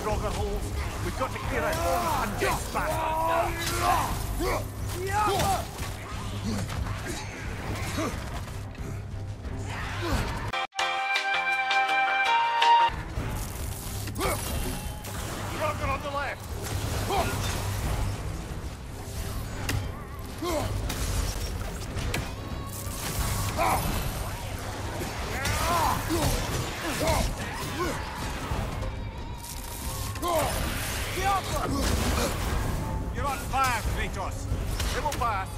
Draugr holes. We've got to clear out and get back. Draugr on the left. You're on fire, Kratos. They will pass.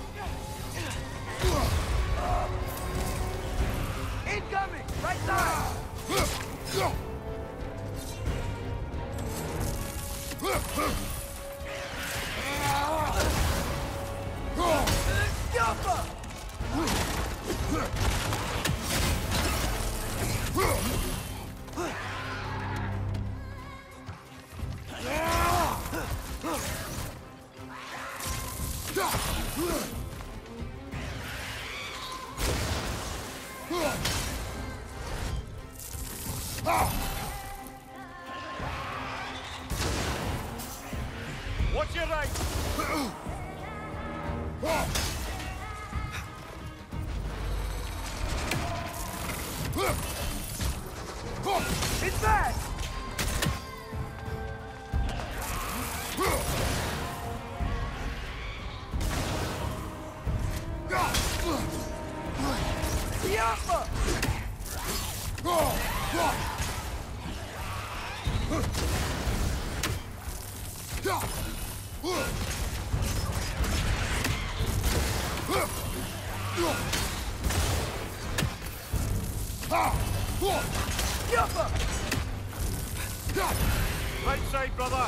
Incoming! Right side! Watch your right! It's back! Right side, brother!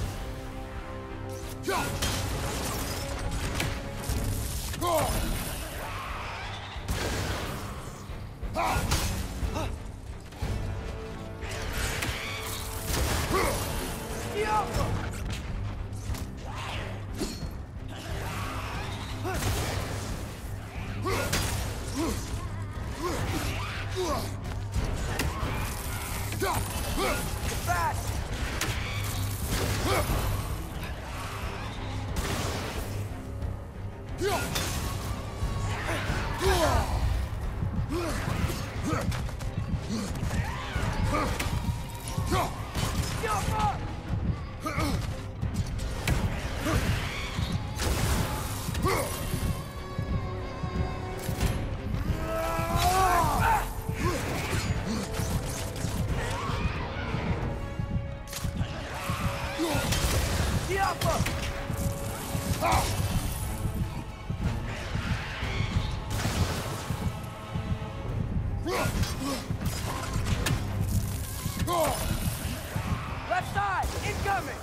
Left side, incoming!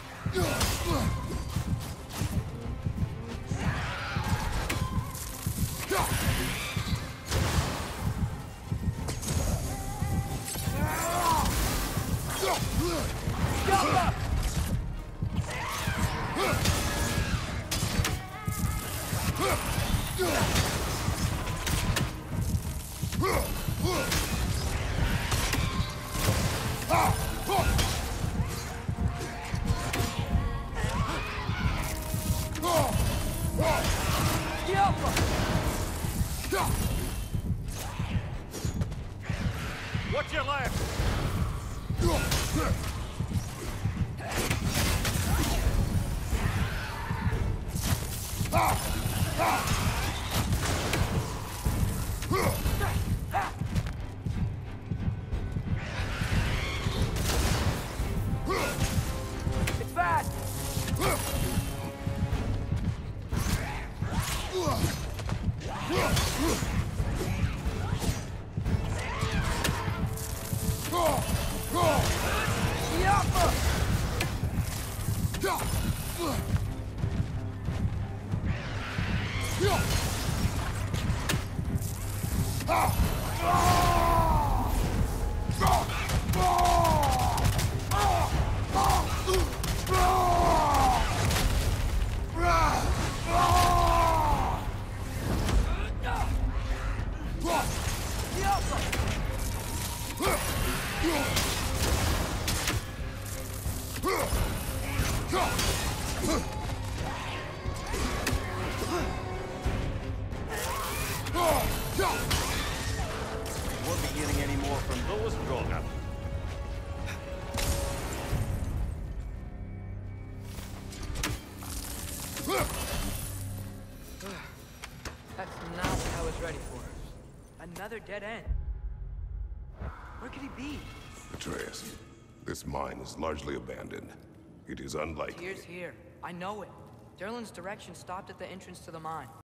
Watch your left! It's bad! another dead end. Where could he be? Atreus, this mine is largely abandoned. It is unlikely. Tyr's here. I know it. Durlin's direction stopped at the entrance to the mine.